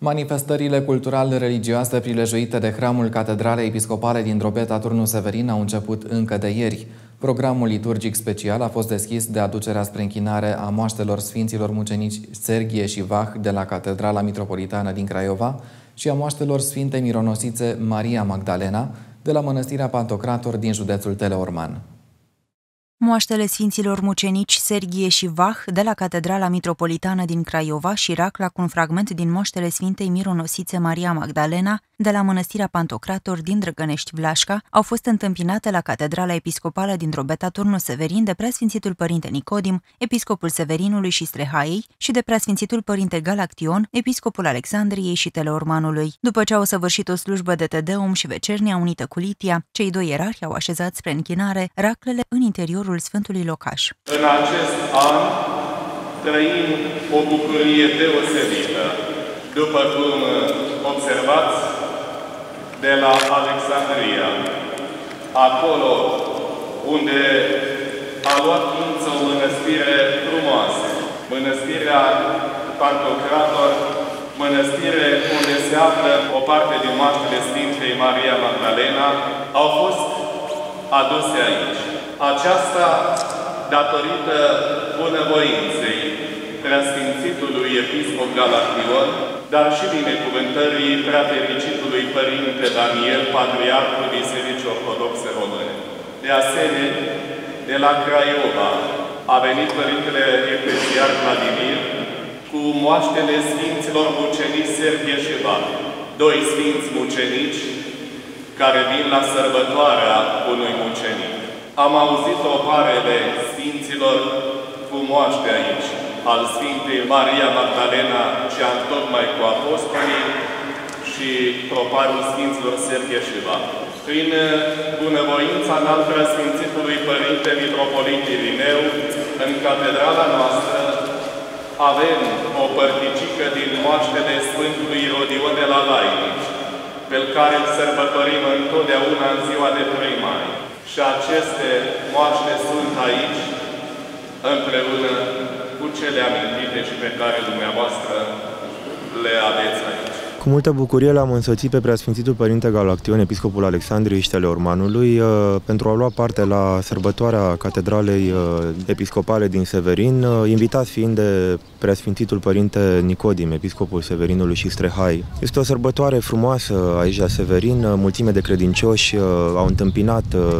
Manifestările cultural-religioase prilejuite de hramul Catedralei Episcopale din Drobeta Turnu Severin au început încă de ieri. Programul liturgic special a fost deschis de aducerea spre închinare a moaștelor Sfinților Mucenici Serghie și Vah de la Catedrala Mitropolitană din Craiova și a moaștelor Sfintei Mironosițe Maria Magdalena de la Mănăstirea Pantocrator din județul Teleorman. Moaștele Sfinților Mucenici Serghie și Vah de la Catedrala Mitropolitană din Craiova și Racla cu un fragment din moaștele Sfintei Mironosițe Maria Magdalena de la Mănăstirea Pantocrator din Drăgănești Vlașca au fost întâmpinate la Catedrala Episcopală din Drobeta Turnu Severin de Preasfințitul Părinte Nicodim, episcopul Severinului și Strehaiei, și de Preasfințitul Părinte Galaction, episcopul Alexandriei și Teleormanului. După ce au săvârșit o slujbă de Tedeum și vecernia unită cu litia, cei doi ierarhi au așezat spre închinare raclele în interiorul Sfântului Locaș. În acest an trăim o bucurie deosebită. După cum observați, de la Alexandria, acolo unde a luat ființă o mănăstire frumoasă, Mănăstirea Pantocrator, mănăstire unde se află o parte din moaștele Sfintei Maria Magdalena, au fost aduse aici. Aceasta datorită bunăvoinței Preasfințitului Episcop Galaction, dar și binecuvântării Preafericitului Părinte Daniel, Patriarhul Bisericii Ortodoxe Române. De asemenea, de la Craiova a venit Părintele Ecleziar Vladimir cu moaștele Sfinților Mucenici Serghie și Vah, doi Sfinți Mucenici care vin la sărbătoarea unui mucenic. Am auzit oparele Sfinților cu moaște aici, al Sfintei Maria Magdalena, cea întocmai cu apostolii, și proparul Sfinților Serghie și Vah. Prin bunăvoința înalt Preasfințitului Părinte Mitropolit Irineu, în catedrala noastră avem o părticică din moaștele Sfântului Irodion de la Lainici, pe care îl sărbătorim întotdeauna în ziua de 3 mai. Și aceste moaște sunt aici, împreună cu cele amintite și pe care dumneavoastră le aveți aici. Cu multă bucurie l-am însoțit pe Preasfințitul Părinte Galaction, episcopul Alexandriei și Teleormanului, pentru a lua parte la sărbătoarea Catedralei Episcopale din Severin, invitați fiind de Preasfințitul Părinte Nicodim, episcopul Severinului și Strehaiei. Este o sărbătoare frumoasă aici la Severin, mulțime de credincioși au întâmpinat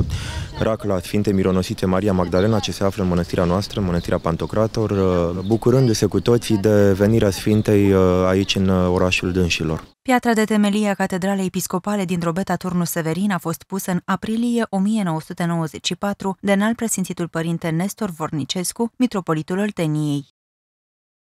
racla Sfintei Mironosițe Maria Magdalena, ce se află în mănăstirea noastră, mănăstirea Pantocrator, bucurându-se cu toții de venirea Sfintei aici în orașul dânșilor. Piatra de temelie a Catedralei Episcopale din Drobeta Turnu Severin a fost pusă în aprilie 1994 de înalt Preasfințitul Părinte Nestor Vornicescu, mitropolitul Olteniei.